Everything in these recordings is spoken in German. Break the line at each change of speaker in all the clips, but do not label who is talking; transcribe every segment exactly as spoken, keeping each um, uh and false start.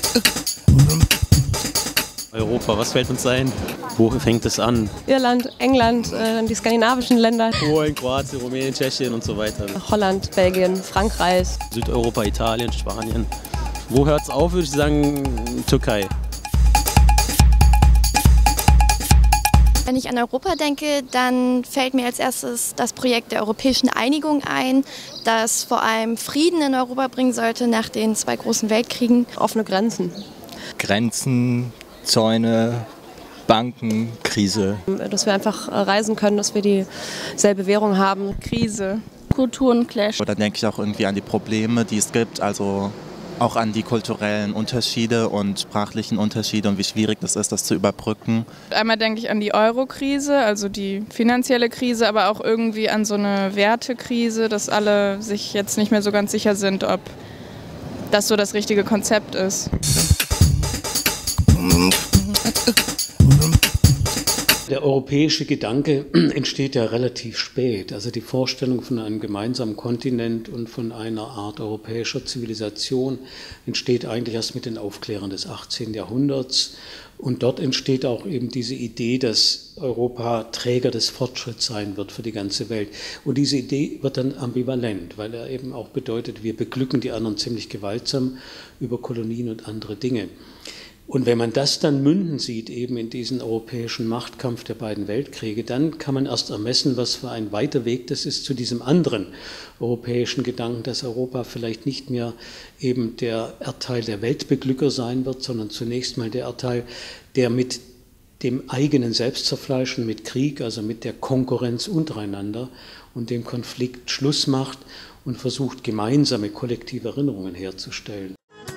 Europa, was fällt uns ein? Wo fängt es an?
Irland, England, äh, die skandinavischen Länder.
Polen, Kroatien, Rumänien, Tschechien und so weiter.
Holland, Belgien, Frankreich.
Südeuropa, Italien, Spanien. Wo hört es auf, würde ich sagen, Türkei.
Wenn ich an Europa denke, dann fällt mir als erstes das Projekt der europäischen Einigung ein, das vor allem Frieden in Europa bringen sollte nach den zwei großen Weltkriegen.
Offene Grenzen.
Grenzen, Zäune, Banken, Krise.
Dass wir einfach reisen können, dass wir dieselbe Währung haben.
Krise, Kulturenclash.
Da denke ich auch irgendwie an die Probleme, die es gibt, also auch an die kulturellen Unterschiede und sprachlichen Unterschiede und wie schwierig das ist, das zu überbrücken.
Einmal denke ich an die Euro-Krise, also die finanzielle Krise, aber auch irgendwie an so eine Wertekrise, dass alle sich jetzt nicht mehr so ganz sicher sind, ob das so das richtige Konzept ist.
Der europäische Gedanke entsteht ja relativ spät. Also die Vorstellung von einem gemeinsamen Kontinent und von einer Art europäischer Zivilisation entsteht eigentlich erst mit den Aufklärern des achtzehnten Jahrhunderts. Und dort entsteht auch eben diese Idee, dass Europa Träger des Fortschritts sein wird für die ganze Welt. Und diese Idee wird dann ambivalent, weil er eben auch bedeutet, wir beglücken die anderen ziemlich gewaltsam über Kolonien und andere Dinge. Und wenn man das dann münden sieht, eben in diesen europäischen Machtkampf der beiden Weltkriege, dann kann man erst ermessen, was für ein weiter Weg das ist zu diesem anderen europäischen Gedanken, dass Europa vielleicht nicht mehr eben der Erdteil der Weltbeglücker sein wird, sondern zunächst mal der Erdteil, der mit dem eigenen Selbstzerfleischen, mit Krieg, also mit der Konkurrenz untereinander und dem Konflikt Schluss macht und versucht, gemeinsame kollektive Erinnerungen herzustellen.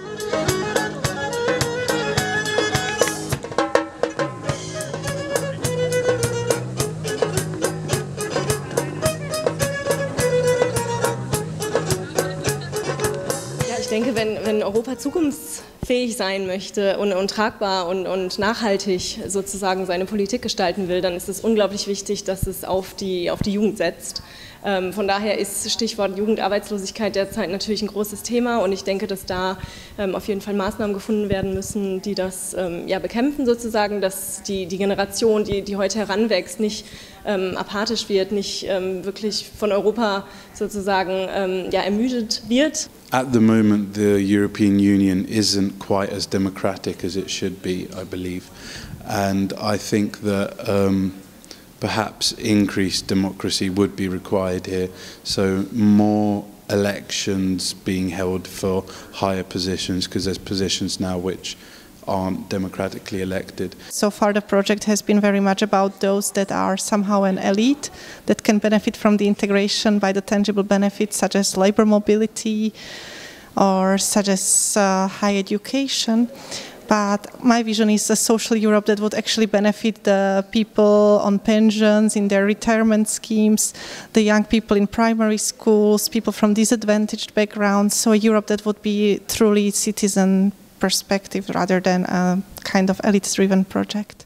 Ich denke, wenn, wenn Europa zukunftsfähig sein möchte und, und tragbar und, und nachhaltig sozusagen seine Politik gestalten will, dann ist es unglaublich wichtig, dass es auf die, auf die Jugend setzt. Ähm, von daher ist Stichwort Jugendarbeitslosigkeit derzeit natürlich ein großes Thema und ich denke, dass da ähm, auf jeden Fall Maßnahmen gefunden werden müssen, die das ähm, ja, bekämpfen sozusagen, dass die, die Generation, die, die heute heranwächst, nicht ähm, apathisch wird, nicht ähm, wirklich von Europa sozusagen ähm, ja, ermüdet wird.
At the moment, the European Union isn't quite as democratic as it should be, I believe, and I think that um, perhaps increased democracy would be required here, so more elections being held for higher positions, because there's positions now which aren't democratically elected.
So far the project has been very much about those that are somehow an elite that can benefit from the integration by the tangible benefits such as labor mobility or such as uh, high education. But my vision is a social Europe that would actually benefit the people on pensions, in their retirement schemes, the young people in primary schools, people from disadvantaged backgrounds. So a Europe that would be truly citizen perspective rather than a kind of elite-driven project.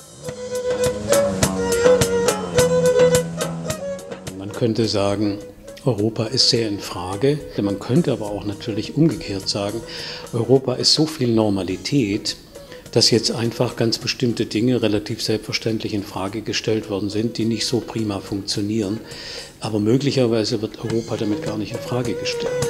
Man könnte sagen, Europa ist sehr in Frage. Man könnte aber auch natürlich umgekehrt sagen, Europa ist so viel Normalität, dass jetzt einfach ganz bestimmte Dinge relativ selbstverständlich in Frage gestellt worden sind, die nicht so prima funktionieren. Aber möglicherweise wird Europa damit gar nicht in Frage gestellt.